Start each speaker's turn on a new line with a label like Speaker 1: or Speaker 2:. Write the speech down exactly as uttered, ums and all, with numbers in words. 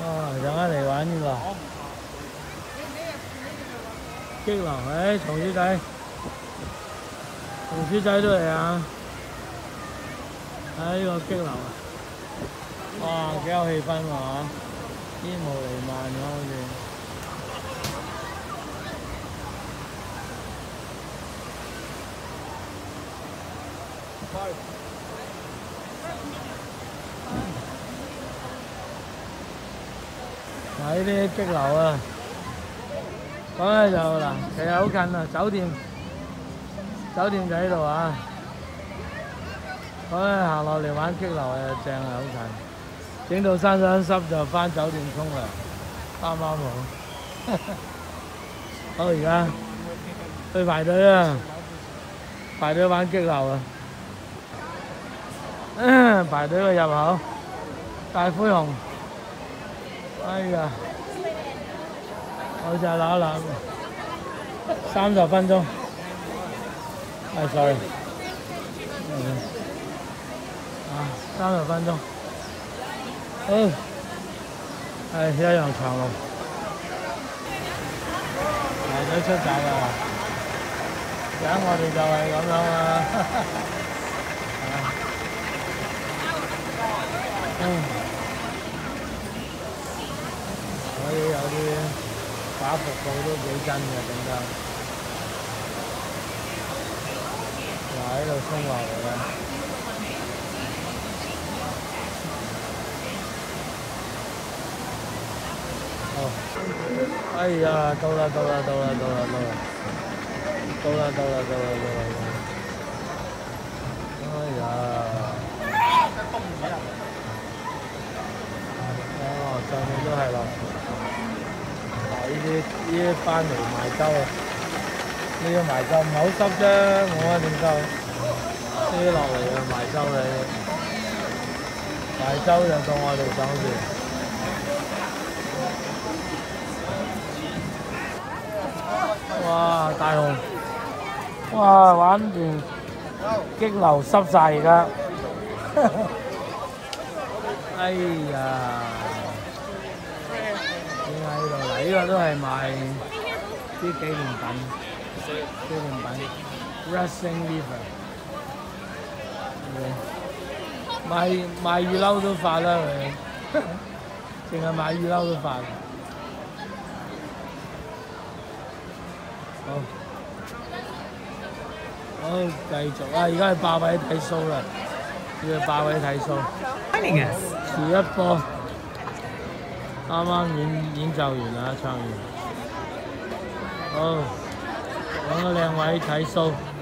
Speaker 1: 哦，上一嚟玩呢個激流，誒松鼠仔，松鼠仔都嚟啊！睇呢個激流啊！哇，幾有氣氛喎，煙霧瀰漫咗好似。睇啲激流啊！咁咧就嗱，其實好近啊，酒店酒店就喺度啊。咁咧行落嚟玩激流誒正啊，好近。整到身身濕就翻酒店沖涼，啱啱好。好，而家去排隊啊！排隊玩激流啊！排隊嘅入口，大灰熊。哎呀，好似係攬一攬，三十分鐘。哎 ，sorry， 啊，三十分鐘。好，係一樣長路。排隊出閘啦！而家我哋就係咁樣啊。嗯。所以有啲把服務都幾真嘅，整得。嗱喺度衝落嚟啦！哦，哎呀，到啦到啦到啦到啦到啦，到啦到啦到啦到啦！哎呀！哦，上面都係落。呢啲呢啲翻嚟賣粥啊！呢啲賣粥唔係好濕啫，冇乜點收。呢啲落嚟啊賣粥嘅，賣粥就到我哋手邊。哇！大雄，哇！玩完激流濕晒而家。哎呀！呢個都係賣啲紀念品，紀念品 ，Wrestling River， 賣賣雨褸都發啦佢，淨係賣雨褸都發。好，好繼續啊！而家係霸位睇 show 啦，要去霸位睇 show。遲一波。啱啱演演奏完啦，唱完，好，揾個靚位睇 show。